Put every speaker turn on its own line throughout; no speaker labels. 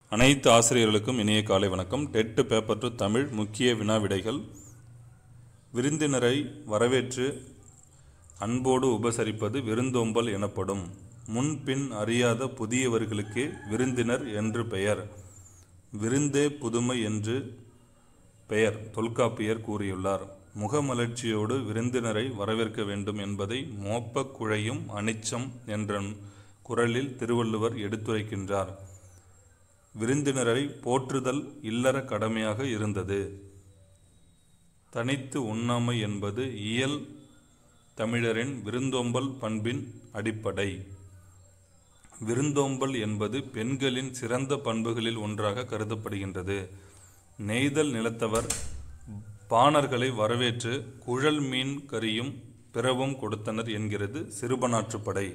அனைத்து ஆசிரியர்களுக்கும் இனிய காலை வணக்கம். டெட் பேப்பர் டு தமிழ் முக்கிய வினா விடைகள். விருந்தினரை வரவேற்று அன்போடு உபசரிப்பது விருந்தோம்பல் எனப்படும். முன்பின் அறியாத புதியவர்களுக்கே விருந்தினர் என்று பெயர். விருந்தே புதுமை என்று பெயர் தொல்காப்பியர் கூறியுள்ளார். முகமலர்ச்சியோடு விருந்தினரை வரவேற்க வேண்டும் என்பதை மோப்பக் குழையும் அனிச்சம் என்ற குறளில் திருவள்ளுவர் எடுத்துரைக்கின்றார். விருந்தினரை போற்றுதல் இல்லற கடமையாக இருந்தது. தனித்து உண்ணாமை என்பது இயல் தமிழரின் விருந்தோம்பல் பண்பின் அடிப்படை. விருந்தோம்பல் என்பது பெண்களின் சிறந்த பண்புகளில் ஒன்றாக கருதப்படுகின்றது. நெய்தல் நிலத்தவர் பாணர்களை வரவேற்று குழல் மீன் கறியும் பிறவும் கொடுத்தனர் என்கிறது சிறுபனாற்றுப்படை.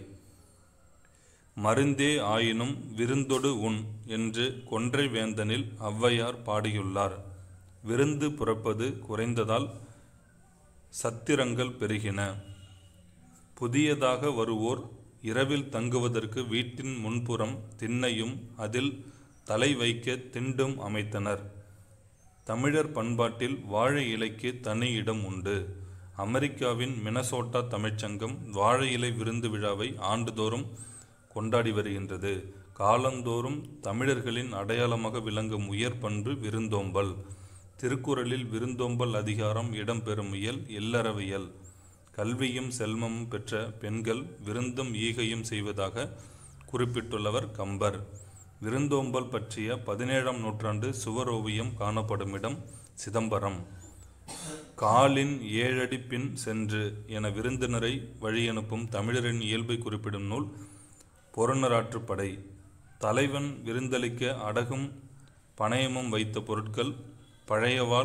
மருந்தே ஆயினும் விருந்தொடு உண் என்று கொன்றை வேந்தனில் ஔவையார் பாடியுள்ளார். விருந்து புறப்பது குறைந்ததால் சத்திரங்கள் பெருகின. புதியதாக வருவோர் இரவில் தங்குவதற்கு வீட்டின் முன்புறம் திண்ணையும் அதில் தலை வைக்க திண்டும் அமைத்தனர். தமிழர் பண்பாட்டில் வாழை இலைக்கு தனி இடம் உண்டு. அமெரிக்காவின் மினசோட்டா தமிழ்ச்சங்கம் வாழை இலை விருந்து விழாவை ஆண்டுதோறும் கொண்டாடி வருகின்றது. காலந்தோறும் தமிழர்களின் அடையாளமாக விளங்கும் உயர் பண்பு விருந்தோம்பல். திருக்குறளில் விருந்தோம்பல் அதிகாரம் இடம்பெறும் இயல் இல்லறவியல். கல்வியும் செல்வமும் பெற்ற பெண்கள் விருந்தும் ஈகையும் செய்வதாக குறிப்பிட்டுள்ளவர் கம்பர். விருந்தோம்பல் பற்றிய 17ஆம் நூற்றாண்டு சுவரோவியம் காணப்படும் இடம் சிதம்பரம். காலின் 7 அடி பின் சென்று என விருந்தினரை வழியனுப்பும் தமிழரின் இயல்பை குறிப்பிடும் நூல் புறநராற்றுப்படை. தலைவன் விருந்தளிக்க அடகும் பணயமும் வைத்த பொருட்கள் பழையவாள்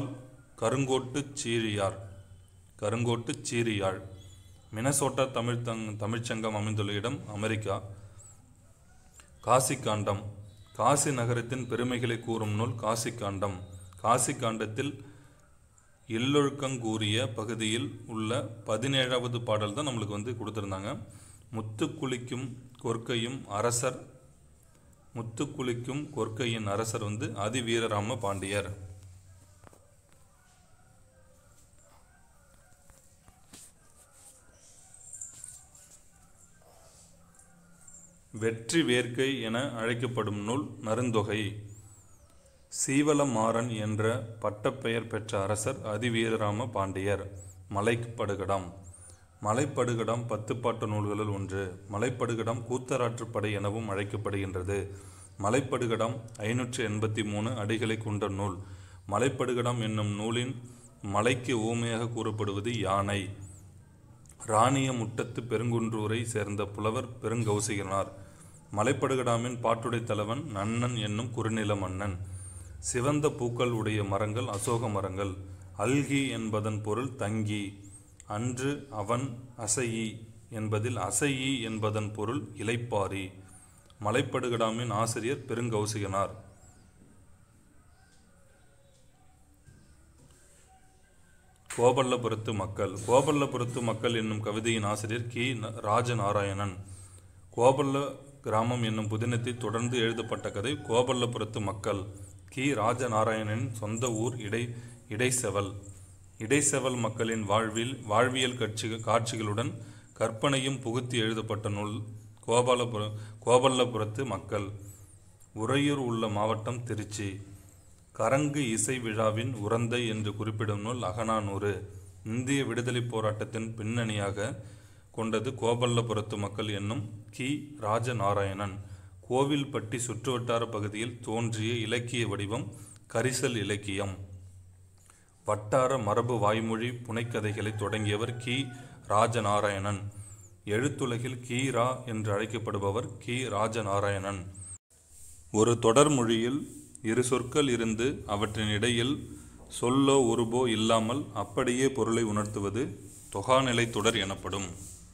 கருங்கோட்டு சீரியாழ். மினசோட்டா தமிழ்ச்சங்கம் அமைந்துள்ள இடம் அமெரிக்கா. காசிக்காண்டம். காசி நகரத்தின் பெருமைகளை கூறும் நூல் காசிக்காண்டம். காசிக்காண்டத்தில் எல்லொழுக்கங்கூறிய பகுதியில் உள்ள 17வது பாடல் தான் நம்மளுக்கு கொடுத்துருந்தாங்க. முத்துக்குளிக்கும் கொற்கையின் அரசர் அதிவீரராம பாண்டியர். வெற்றி வேர்க்கை என அழைக்கப்படும் நூல் நருந்தொகை. சீவலமாறன் என்ற பட்டப்பெயர் பெற்ற அரசர் அதிவீரராம பாண்டியர். மலைப்படுகடம். மலைப்படுகடம் 10 பாட்டு நூல்களுள் ஒன்று. மலைப்படுகடம் கூத்தராற்றுப்படை எனவும் அழைக்கப்படுகின்றது. மலைப்படுகடம் 583 அடிகளை கொண்ட நூல். மலைப்படுகடம் என்னும் நூலின் மலைக்கு ஊமையாக கூறப்படுவது யானை. ராணிய முட்டத்து பெருங்குன்றூரை சேர்ந்த புலவர் பெருங்கௌசிகனார். மலைப்படுகடாமின் பாட்டுடை தலைவன் நன்னன் என்னும் குறுநில மன்னன். சிவந்த பூக்கள் உடைய மரங்கள் அசோக மரங்கள். அல்கி என்பதன் பொருள் தங்கி. அன்று அவன் அசையி என்பதில் அசையி என்பதன் பொருள் இலைப்பாரி. மலைப்படுகடாமின் ஆசிரியர் பெருங்கௌசிகனார். கோபல்லபுரத்து மக்கள். கோபல்லபுரத்து மக்கள் என்னும் கவிதையின் ஆசிரியர் கி. ராஜநாராயணன். கோபல்ல கிராமம் என்னும் புதினத்தை தொடர்ந்து எழுதப்பட்ட கதை கோபல்லபுரத்து மக்கள். கி. ராஜநாராயணனின் சொந்த ஊர் இடைசெவல். இடைசெவல் மக்களின் வாழ்வியல் காட்சிகளுடன் கற்பனையும் புகுத்தி எழுதப்பட்ட நூல் கோபல்லபுரத்து மக்கள். உறையூர் உள்ள மாவட்டம் திருச்சி. கரங்கு இசை விழாவின் உறந்தை என்று குறிப்பிடும் நூல் அகநானூறு. இந்திய விடுதலை போராட்டத்தின் பின்னணியாக கொண்டது கோபல்லபுரத்து மக்கள் என்னும் கி. ராஜநாராயணன். கோவில்பட்டி சுற்றுவட்டார பகுதியில் தோன்றிய இலக்கிய வடிவம் கரிசல் இலக்கியம். வட்டார மரபு வாய்மொழி புனைக்கதைகளை தொடங்கியவர் கி. ராஜநாராயணன். எழுத்துலகில் கி. ரா என்று அழைக்கப்படுபவர் கி. ராஜநாராயணன். ஒரு தொடர் மொழியில் 2 சொற்கள் இருந்து அவற்றின் இடையில் சொல்லோ உருபோ இல்லாமல் அப்படியே பொருளை உணர்த்துவது தொகாநிலை தொடர் எனப்படும்.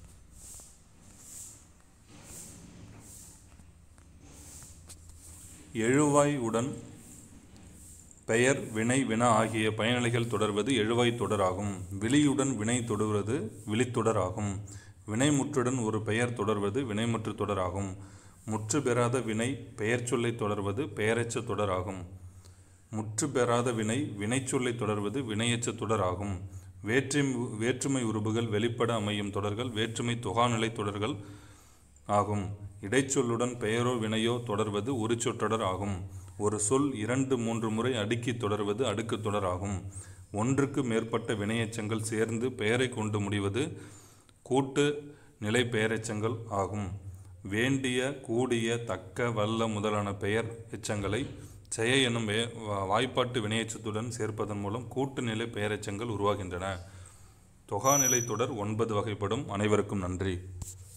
எழுவாய் உடன் பெயர் வினை வினா ஆகிய பயனிலைகள் தொடர்வது எழுவாய் தொடர் ஆகும். விளியுடன் வினை தொடர்வது விழித்தொடர் ஆகும். வினைமுற்றுடன் ஒரு பெயர் தொடர்வது வினைமுற்று தொடர் ஆகும். முற்று பெறாத வினை பெயர் சொல்லை தொடர்வது பெயரெச்ச தொடர் ஆகும். முற்று பெறாத வினை வினைச்சொல்லை தொடர்வது வினையெச்ச தொடர் ஆகும். வேற்றுமை உருபுகள் வெளிப்பட அமையும் தொடர்கள் வேற்றுமை தொகாநிலை தொடர்கள் ஆகும். இடைச்சொல்லுடன் பெயரோ வினையோ தொடர்வது உரிச்சொற்றொடர் ஆகும். ஒரு சொல் 2-3 முறை அடுக்கி தொடர்வது அடுக்கு தொடர் ஆகும். ஒன்றுக்கு மேற்பட்ட வினையெச்சங்கள் சேர்ந்து பெயரை கொண்டு முடிவது கூட்டு நிலை பெயரெச்சங்கள் ஆகும். வேண்டிய, கூடிய, தக்க, வல்ல முதலான பெயர் எச்சங்களை செய எனும் வாய்ப்பாட்டு வினையெச்சத்துடன் சேர்ப்பதன் மூலம் கூட்டு நிலை பெயரெச்சங்கள் உருவாகின்றன. தொகாநிலை தொடர் 9 வகைப்படும். அனைவருக்கும் நன்றி.